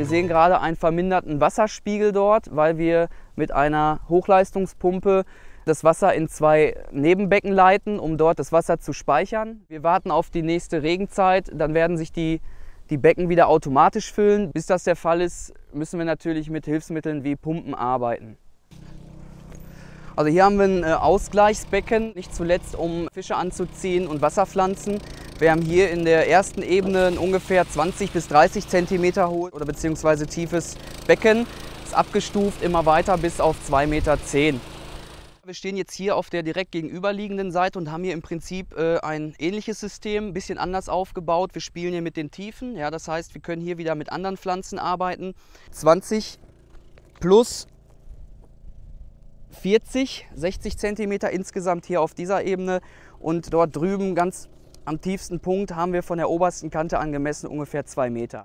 sehen gerade einen verminderten Wasserspiegel dort, weil wir mit einer Hochleistungspumpe das Wasser in 2 Nebenbecken leiten, um dort das Wasser zu speichern. Wir warten auf die nächste Regenzeit, dann werden sich die Becken wieder automatisch füllen. Bis das der Fall ist, müssen wir natürlich mit Hilfsmitteln wie Pumpen arbeiten. Also hier haben wir ein Ausgleichsbecken, nicht zuletzt um Fische anzuziehen und Wasserpflanzen. Wir haben hier in der ersten Ebene ein ungefähr 20 bis 30 cm hohes oder beziehungsweise tiefes Becken. Ist abgestuft immer weiter bis auf 2,10 Meter. Wir stehen jetzt hier auf der direkt gegenüberliegenden Seite und haben hier im Prinzip ein ähnliches System, ein bisschen anders aufgebaut. Wir spielen hier mit den Tiefen, ja, das heißt, wir können hier wieder mit anderen Pflanzen arbeiten. 20 plus 40, 60 cm insgesamt hier auf dieser Ebene und dort drüben ganz am tiefsten Punkt haben wir von der obersten Kante angemessen ungefähr 2 Meter.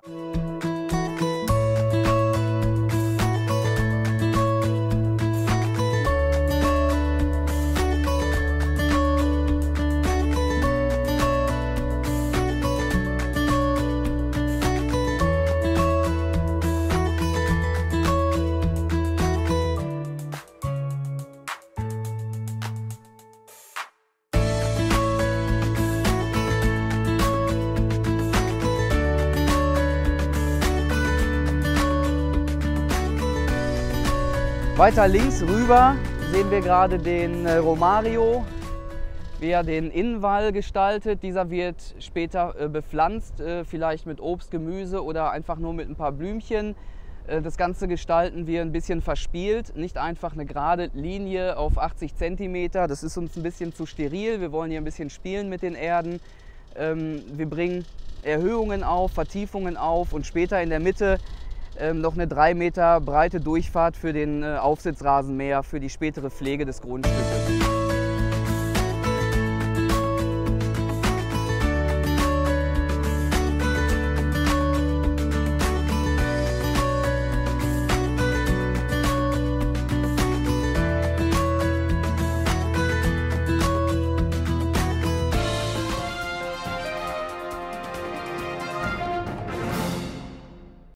Weiter links rüber sehen wir gerade den Romario, wie er den Innenwall gestaltet. Dieser wird später bepflanzt, vielleicht mit Obst, Gemüse oder einfach nur mit ein paar Blümchen. Das Ganze gestalten wir ein bisschen verspielt, nicht einfach eine gerade Linie auf 80 cm. Das ist uns ein bisschen zu steril. Wir wollen hier ein bisschen spielen mit den Erden. Wir bringen Erhöhungen auf, Vertiefungen auf und später in der Mitte noch eine 3 Meter breite Durchfahrt für den Aufsitzrasenmäher für die spätere Pflege des Grundstückes.